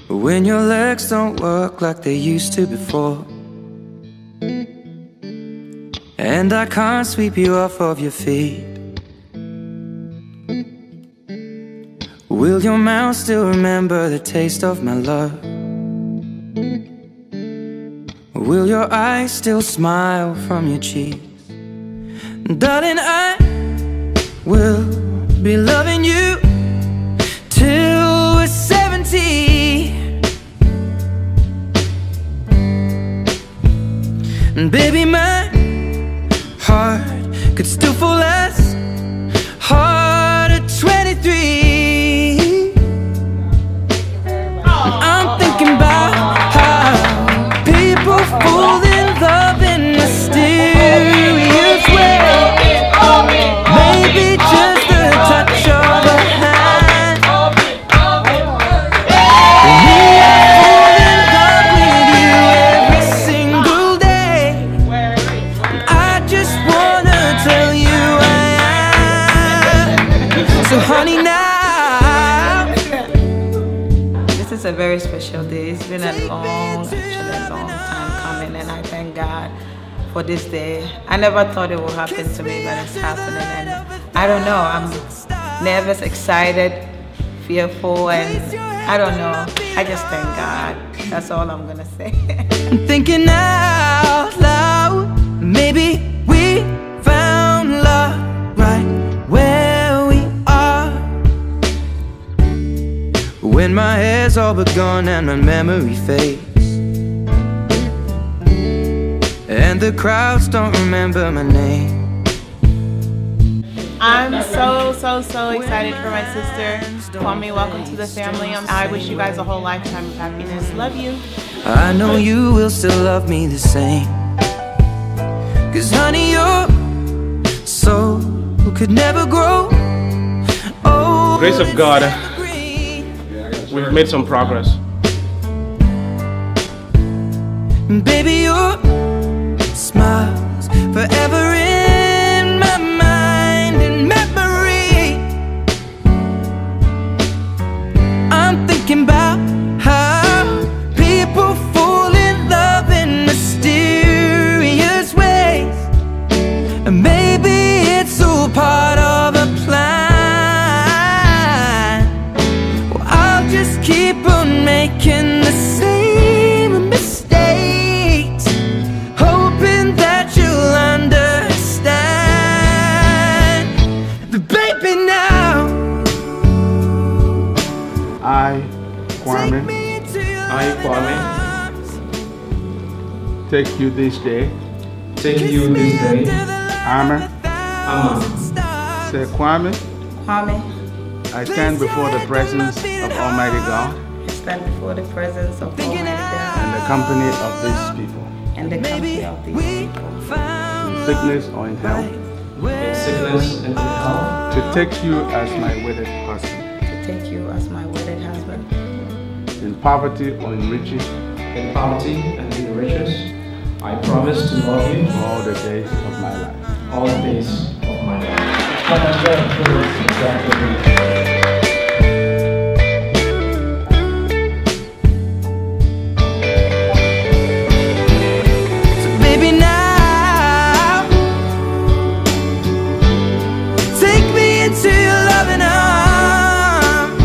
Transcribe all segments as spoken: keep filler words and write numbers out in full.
when your legs don't work like they used to before, and I can't sweep you off of your feet. Will your mouth still remember the taste of my love? Will your eyes still smile from your cheeks? Darling, I will be loving you till we're seventy. And baby, my heart could still fall as hard at twenty-three. I'm thinking about how people fall in love in mysterious ways. Maybe just a touch of a hand. Me, I fall in love with you every single day. I just wanna tell you I am. So honey, now this is a very special day. It's been a long, actually a long time coming, and I thank God for this day. I never thought it would happen to me, but it's happening, and I don't know, I'm nervous, excited, fearful, and I don't know. I just thank God. That's all I'm gonna say. I'm thinking out loud, maybe we found love right where we are. When my hair's all but gone and my memory fades, and the crowds don't remember my name. I'm so, so, so excited for my sister. Kwame, welcome to the family. I wish you guys a whole lifetime of happiness. Love you. I know you will still love me the same, 'cause honey, your soul could never grow. Oh, Grace of God, we've made some progress. baby, your smiles forever in my mind and memory. I'm thinking about how people fall in love in mysterious ways, and maybe it's all part of a plan. Well, I'll just keep on making the same mistakes, hoping that you'll understand. But baby, now I, Kwame, I, Kwame, take you this day. take you this day. Ama, Ama, say Kwame, Kwame, I stand before the presence of Almighty God I stand before the presence of Almighty God and the company of these people, and the company of these people, in sickness or in health, in sickness and in health, to take you as my wedded husband, to take you as my wedded husband, in poverty or in riches, in poverty and in riches. I promise to love you all the days of my life. all the days of my life. So baby, now take me into your loving arms,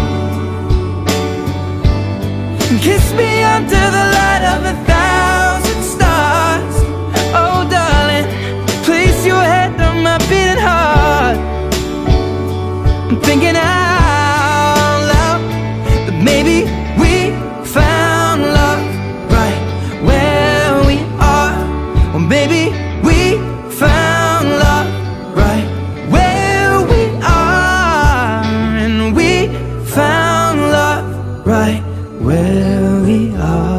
kiss me under the light of a thousand stars. Oh darling, place your head on my beating heart. I'm thinking out loud that maybe we found love right where we are. Or maybe we found love right where we are. And we found love right where we are.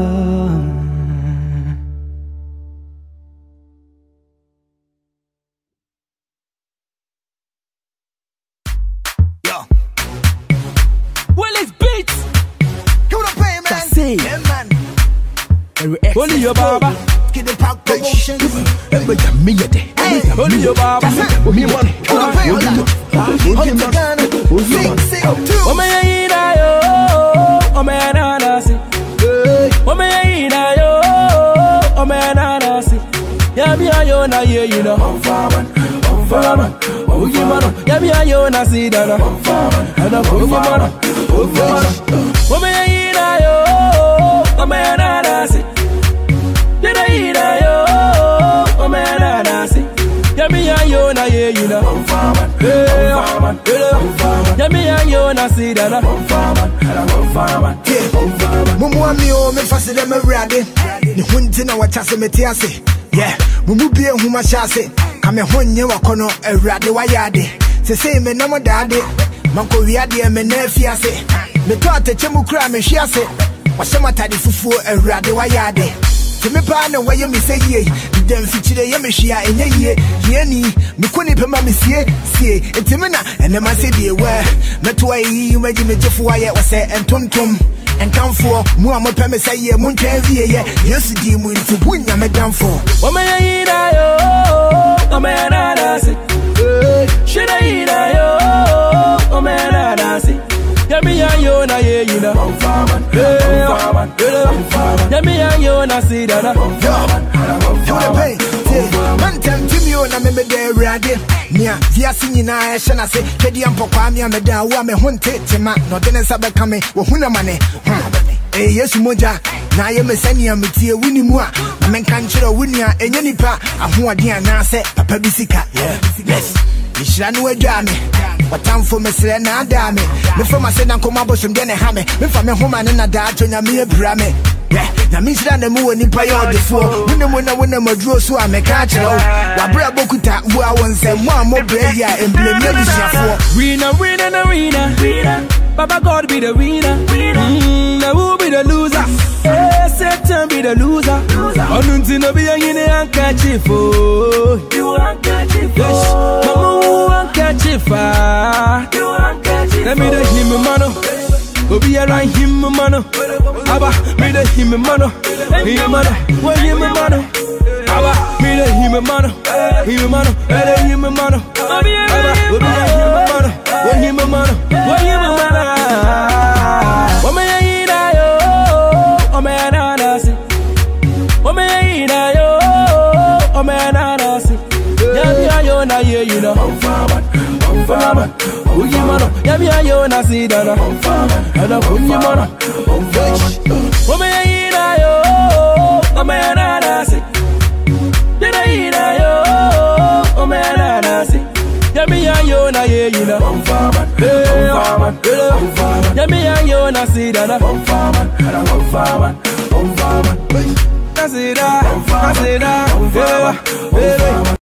Willis Beats. Come on, play, man. Say, Yeah, man. only your baba. Get the pop promotions. Only your baba. Me one. Come on, play, hold on. Hold on, Ghana. Sing, sing, two. Oh, man, you know, oh, man, yo na ye you know. Farman, oh you man, yeah me and you na see that. And I'm oh man, oh man, oh me and yo, oh me and I see. Yeah na yo, oh me and I see. Yeah me and you na ye you know. Farman, yeah me and you na see that. Farman, yeah, mumu ami o me fasi dem ready. Ni hunti na wachase metiase. Yeah, mumu bie huma shase. Kame honye wakono erade wayade. Se se me namo dade. Manko wiade me nefiase. Me to atechemu kra me hwiase. Wasema tadi fufuo erade wayade. Se me pa na waye me say ye. Dem fichire ye me hwia enye ye. Ye ni me koni pema me sie sie. Etime na ene ma se die we. Me to ayi umaji me jefu waye wase entontom. And come for more my peme say ye mun twenty ye. Yes di mu nti bunya me down for. O me yina yo, o me na dance. Should I yina yo, o me na dance. Ya me ya yo na ye you know. Ya me ya yo na see that. You the pain. Man tell to me na me me dey ready. Nia via sinyi na e hye na se. Kedi ampo kwa me me da wo me hunte tema. No de nsa be ka me wo huna mane. Eh yesu moja na ye me sani ametie wuni mu a men kan kire wuni a enye nipa ahoɔden anase papa bisika yes ishira no adwa me watamfo mesre na ada me me fama se na nkoma bosom de ne ha me me fa me homa ne na da atonya me abura me yeah na me shira na mu woni pa yo defo wuni mu na wona maduro so a me ka kire o wa bra bokuta bu a wonse mu a mo bra ya emblem ya bisiafo winner winner na winner Papa God be the winner, mm, now who be the loser? Hey, Satan be the loser. Onunti no be a yine handkerchief, oh. You handkerchief, yes. Mama who handkerchief, ah. You handkerchief. Let me the him mano, go be around him mano. Abba, me the him mano, him mano, what him mano. Abba, me the him mano, him mano, let him mano. Abba, go be a him mano, what him mano, what him mano. Na ye you know farman farman who you man ya me ayo na see that and who you man o me ina yo o me na na see ya na ina yo o me na na see ya me ayo na ye you know farman farman ya me ayo na see that farman farman farman na see that na see that